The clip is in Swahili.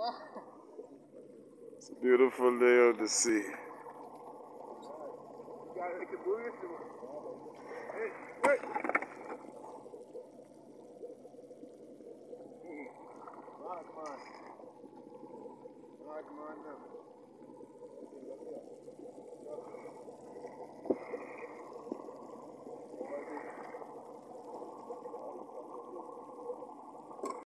It's a beautiful day of the sea. Come on now.